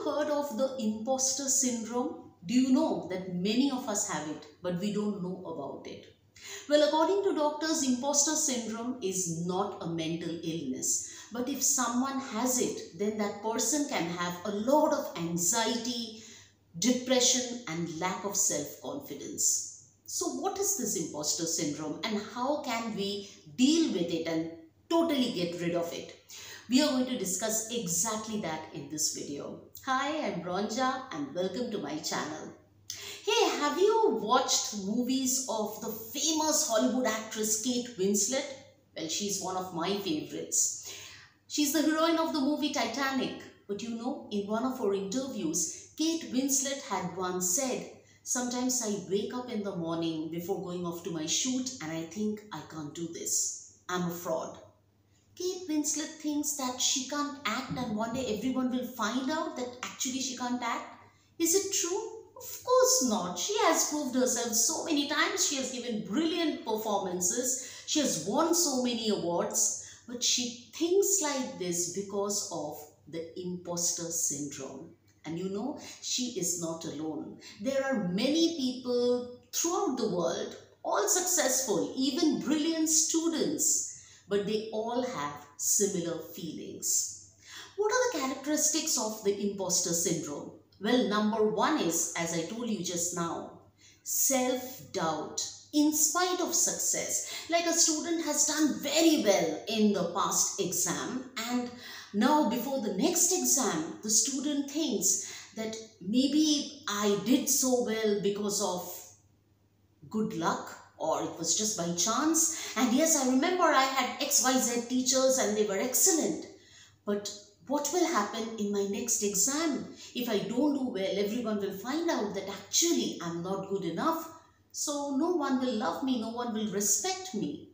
heard of the imposter syndrome? Do you know that many of us have it, but we don't know about it? Well, according to doctors, imposter syndrome is not a mental illness. But if someone has it, then that person can have a lot of anxiety, depression, and lack of self-confidence. So what is this imposter syndrome and how can we deal with it and totally get rid of it? We are going to discuss exactly that in this video. Hi, I'm Ronja and welcome to my channel. Hey, have you watched movies of the famous Hollywood actress Kate Winslet? Well, she's one of my favorites. She's the heroine of the movie Titanic. But you know, in one of her interviews, Kate Winslet had once said, "Sometimes I wake up in the morning before going off to my shoot and I think I can't do this. I'm a fraud." Kate Winslet thinks that she can't act and one day everyone will find out that actually she can't act. Is it true? Of course not. She has proved herself so many times. She has given brilliant performances. She has won so many awards. But she thinks like this because of the imposter syndrome. And you know, she is not alone. There are many people throughout the world, all successful, even brilliant students, but they all have similar feelings. What are the characteristics of the imposter syndrome? Well, number one is, as I told you just now, self-doubt. In spite of success, like a student has done very well in the past exam, and now before the next exam, the student thinks that maybe I did so well because of good luck, or it was just by chance. And yes, I remember I had XYZ teachers and they were excellent. But what will happen in my next exam? If I don't do well, everyone will find out that actually I'm not good enough. So no one will love me, no one will respect me.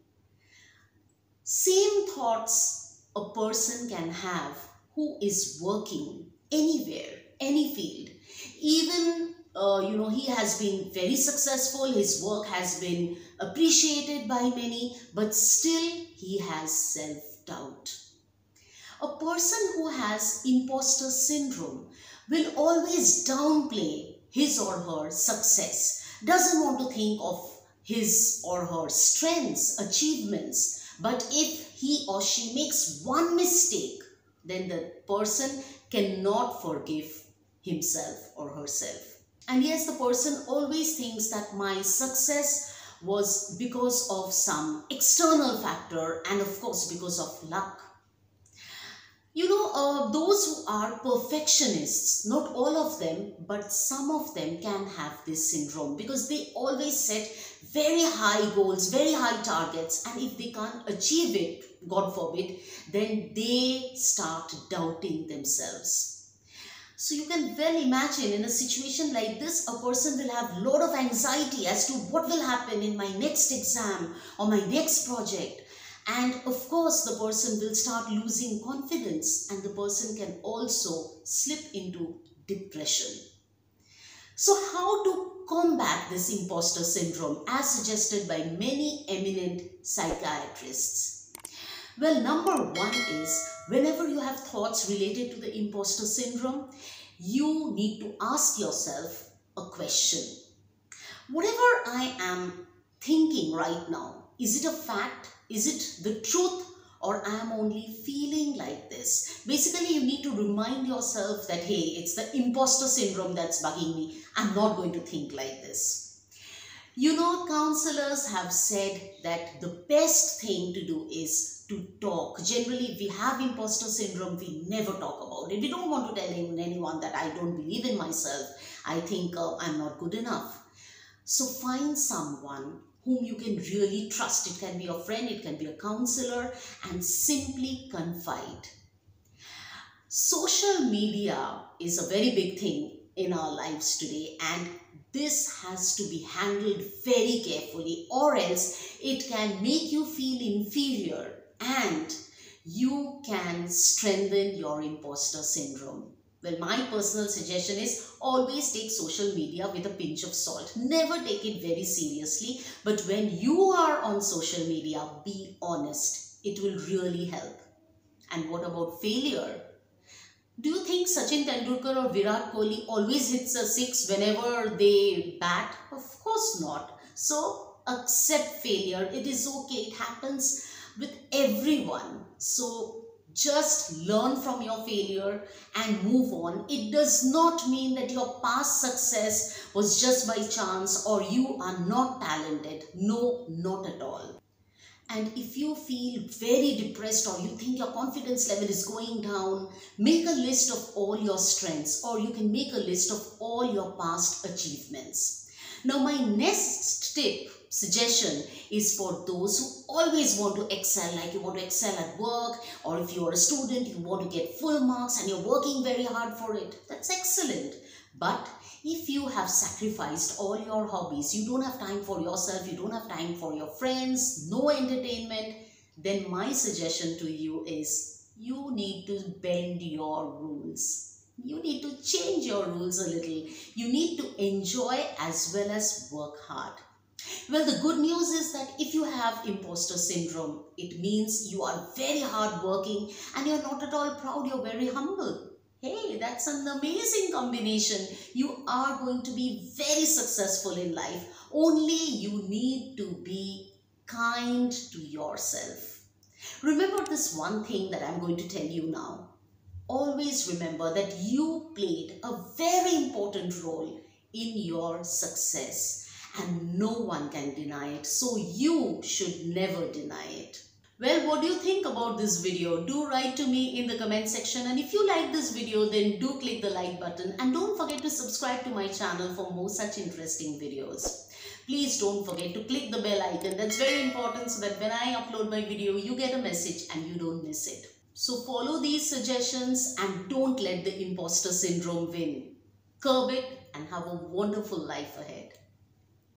Same thoughts a person can have who is working anywhere, any field. Even he has been very successful, his work has been appreciated by many, but still he has self-doubt. A person who has imposter syndrome will always downplay his or her success, doesn't want to think of his or her strengths, achievements, but if he or she makes one mistake, then the person cannot forgive himself or herself. And yes, the person always thinks that my success was because of some external factor and of course because of luck. You know, those who are perfectionists, not all of them, but some of them can have this syndrome because they always set very high goals, very high targets, and if they can't achieve it, God forbid, then they start doubting themselves. So you can well imagine in a situation like this, a person will have a lot of anxiety as to what will happen in my next exam or my next project. And of course, the person will start losing confidence and the person can also slip into depression. So how to combat this imposter syndrome as suggested by many eminent psychiatrists? Well, number one is whenever you have thoughts related to the imposter syndrome, you need to ask yourself a question. Whatever I am thinking right now, is it a fact? Is it the truth? Or I am only feeling like this? Basically, you need to remind yourself that, hey, it's the imposter syndrome that's bugging me. I'm not going to think like this. You know, counselors have said that the best thing to do is to talk. Generally, if we have imposter syndrome, we never talk about it. We don't want to tell anyone that I don't believe in myself. I think I'm not good enough. So find someone whom you can really trust. It can be a friend, it can be a counselor, and simply confide. Social media is a very big thing in our lives today, and this has to be handled very carefully, or else it can make you feel inferior and you can strengthen your imposter syndrome. Well, my personal suggestion is always take social media with a pinch of salt. Never take it very seriously. But when you are on social media, be honest. It will really help. And what about failure? Do you think Sachin Tendulkar or Virat Kohli always hits a six whenever they bat? Of course not. So accept failure. It is okay. It happens with everyone. So just learn from your failure and move on. It does not mean that your past success was just by chance or you are not talented. No, not at all. And if you feel very depressed or you think your confidence level is going down, make a list of all your strengths, or you can make a list of all your past achievements. Now, my next tip, suggestion is for those who always want to excel, like you want to excel at work, or if you're a student, you want to get full marks and you're working very hard for it. That's excellent. But if you have sacrificed all your hobbies, you don't have time for yourself, you don't have time for your friends, no entertainment, then my suggestion to you is you need to bend your rules. You need to change your rules a little. You need to enjoy as well as work hard. Well, the good news is that if you have imposter syndrome, it means you are very hardworking and you're not at all proud, you're very humble. Hey, that's an amazing combination. You are going to be very successful in life. Only you need to be kind to yourself. Remember this one thing that I'm going to tell you now. Always remember that you played a very important role in your success and no one can deny it. So you should never deny it. Well, what do you think about this video? Do write to me in the comment section, and if you like this video, then do click the like button and don't forget to subscribe to my channel for more such interesting videos. Please don't forget to click the bell icon. That's very important so that when I upload my video, you get a message and you don't miss it. So follow these suggestions and don't let the imposter syndrome win. Curb it and have a wonderful life ahead.